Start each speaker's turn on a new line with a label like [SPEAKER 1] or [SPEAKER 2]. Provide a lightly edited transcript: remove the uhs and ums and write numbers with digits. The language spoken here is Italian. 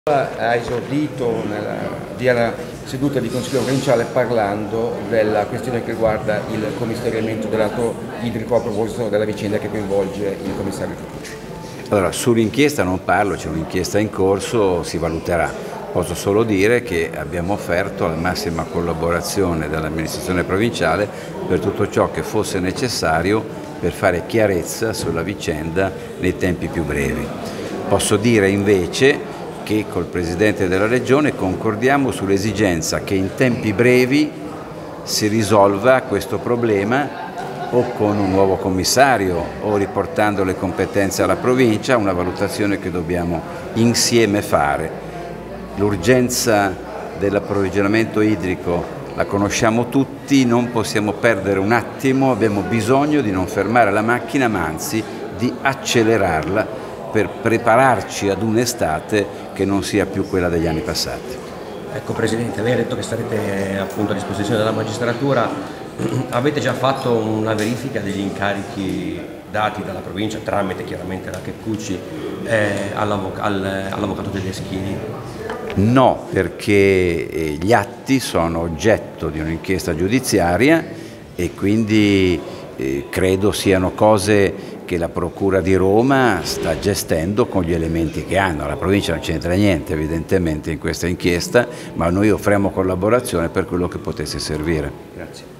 [SPEAKER 1] Ha esordito nella seduta di Consiglio provinciale parlando della questione che riguarda il commissariamento del lato idrico a proposito della vicenda che coinvolge il commissario Trucci.
[SPEAKER 2] Allora, sull'inchiesta non parlo, c'è un'inchiesta in corso, si valuterà. Posso solo dire che abbiamo offerto la massima collaborazione dall'amministrazione provinciale per tutto ciò che fosse necessario per fare chiarezza sulla vicenda nei tempi più brevi. Posso dire invece che col Presidente della Regione concordiamo sull'esigenza che in tempi brevi si risolva questo problema o con un nuovo commissario o riportando le competenze alla provincia, una valutazione che dobbiamo insieme fare. L'urgenza dell'approvvigionamento idrico la conosciamo tutti, non possiamo perdere un attimo, abbiamo bisogno di non fermare la macchina ma anzi di accelerarla per prepararci ad un'estate che non sia più quella degli anni passati.
[SPEAKER 3] Ecco Presidente, lei ha detto che starete appunto a disposizione della magistratura, avete già fatto una verifica degli incarichi dati dalla provincia tramite chiaramente la Checcucci all'avvocato Tedeschini?
[SPEAKER 2] No, perché gli atti sono oggetto di un'inchiesta giudiziaria e quindi credo siano cose che la Procura di Roma sta gestendo con gli elementi che hanno. La provincia non c'entra niente evidentemente in questa inchiesta, ma noi offriamo collaborazione per quello che potesse servire.
[SPEAKER 1] Grazie.